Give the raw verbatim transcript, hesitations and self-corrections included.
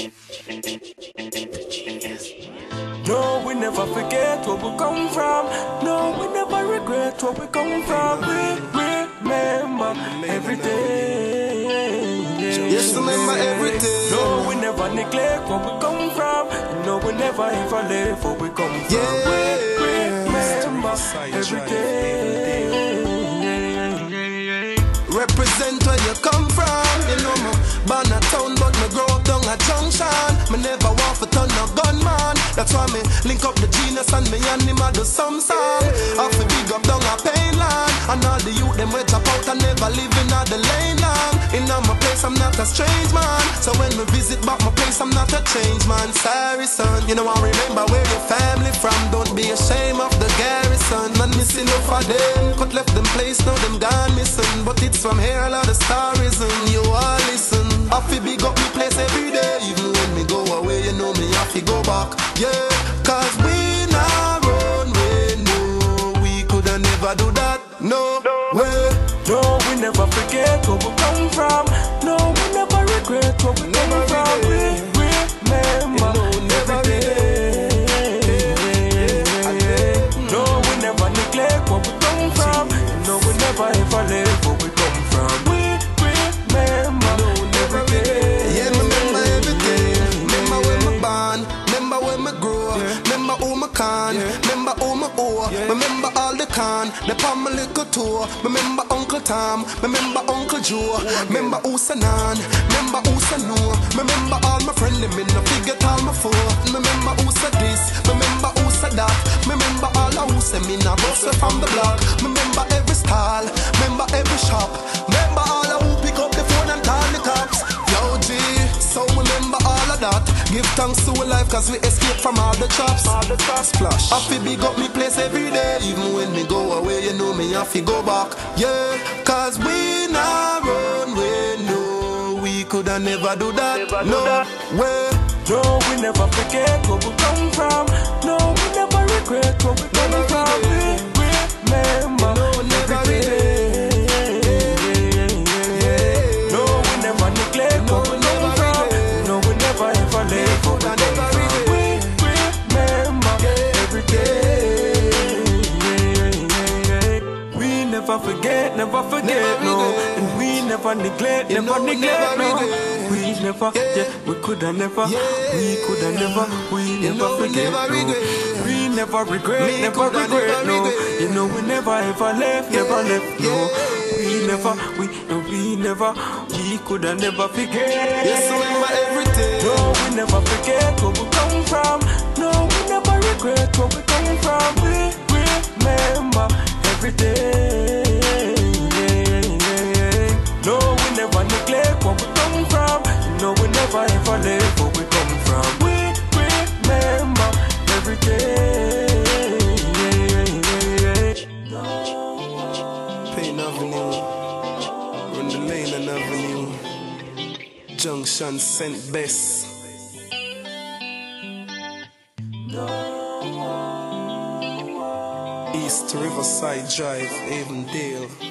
No, we never forget where we come from. No, we never regret where we come from. We remember every day. Yes, remember every day. No, we never neglect where we come from. No, we never ever leave where we come from. Yeah. We remember every day. Represent where you come from. You know me born a town, but me grow up down a junction. Me never want to turn a gunman. That's why me link up the genius and me and him a do some song. I fi big up down a pain land, and all the youth them wait up out and never live in the lane long. In my place I'm not a strange man, so when we visit back my place I'm not a change man. Sorry son, you know I remember where your family from. Don't be ashamed of the garrison. Man missing up for them, could left them place now them gone missing. But it's from here a lot of stories and you all listen. I fi big up me place every day, even when me go away you know me I fi go back. Yeah, cause we not run away, no, we coulda never do that, no, way. No, we never forget where we come from. No, we never regret where we come from. We remember every day. No, we never neglect where we come from. No, we never ever leave where we come from. We remember every day. Yeah, me remember everything. Remember when me born, remember when me grow, remember who me can, remember who me owe, remember all the can, the palm my little toe, remember Uncle Tom, remember Uncle Joe, remember who Sanan, remember who Sanu, remember all my friends, them in the figure all my four, remember who said this, remember who said that, remember all the who said me now bust from the block, remember every stall, remember every shop, remember all the who pick up the phone and call the cops. Yo G, so remember all of that. Give thanks to our life cause we escape from all the traps. All the traps splash. I fi big up me place every day. Even when me go away, you know me I fi go back. Yeah, cause we not run away, no. We coulda never do that, never no do that. Way. No, we never forget where we come from. No, we never regret where we come Never from. regret. We remember No, never every day. No, we never neglect No, where we never come from. regret. No, we never ever leave where we coulda come never from. regret. We remember every day. We never forget, never forget, Never no. regret. And we never neglect, You never know, neglect, never no. regret. We never, Yeah. yeah, we coulda never, Yeah. we coulda never, we You never know, we forget, never no. regret. We never regret, Me never coulda regret, never no. regret. You know, we never ever left, never Yeah. left, no. Yeah. We never, we, no, we never, we coulda never forget. Yes, remember everything. No, we never forget where we come from. No, we never regret where we come from. We remember every day. No, we never neglect where we come from. No, we never ever leave where we come from. We remember every day. Payne Avenue, run the lane and Avenue, Junction Saint Bess. East Riverside Drive, Avondale.